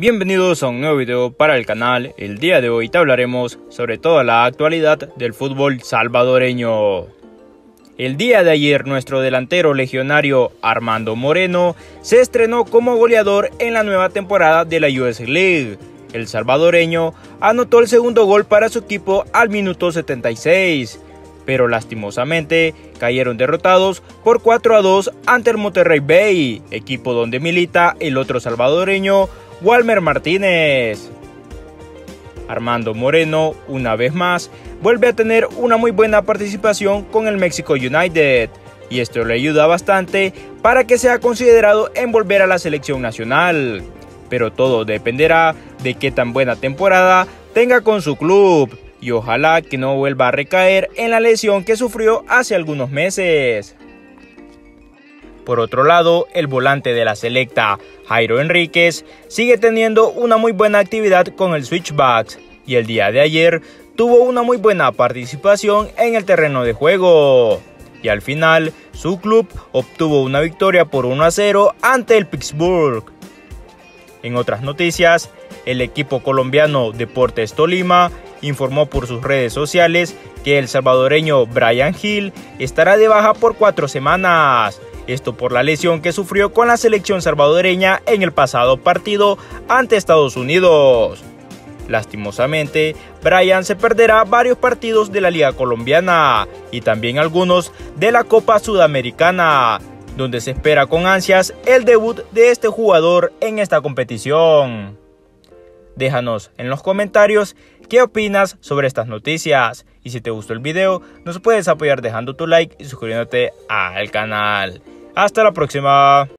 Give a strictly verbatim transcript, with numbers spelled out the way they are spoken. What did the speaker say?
Bienvenidos a un nuevo video para el canal. El día de hoy te hablaremos sobre toda la actualidad del fútbol salvadoreño. El día de ayer nuestro delantero legionario Armando Moreno se estrenó como goleador en la nueva temporada de la U S League. El salvadoreño anotó el segundo gol para su equipo al minuto setenta y seis, pero lastimosamente cayeron derrotados por cuatro a dos ante el Monterrey Bay, equipo donde milita el otro salvadoreño Walmer Martínez. Armando Moreno, una vez más, vuelve a tener una muy buena participación con el Mexico United, y esto le ayuda bastante para que sea considerado en volver a la selección nacional. Pero todo dependerá de qué tan buena temporada tenga con su club, y ojalá que no vuelva a recaer en la lesión que sufrió hace algunos meses. Por otro lado, el volante de la selecta, Jairo Enríquez, sigue teniendo una muy buena actividad con el Switchbacks, y el día de ayer tuvo una muy buena participación en el terreno de juego. Y al final, su club obtuvo una victoria por uno a cero ante el Pittsburgh. En otras noticias, el equipo colombiano Deportes Tolima informó por sus redes sociales que el salvadoreño Brian Hill estará de baja por cuatro semanas. Esto por la lesión que sufrió con la selección salvadoreña en el pasado partido ante Estados Unidos. Lastimosamente, Brian se perderá varios partidos de la Liga Colombiana y también algunos de la Copa Sudamericana, donde se espera con ansias el debut de este jugador en esta competición. Déjanos en los comentarios qué opinas sobre estas noticias, y si te gustó el video nos puedes apoyar dejando tu like y suscribiéndote al canal. Hasta la próxima.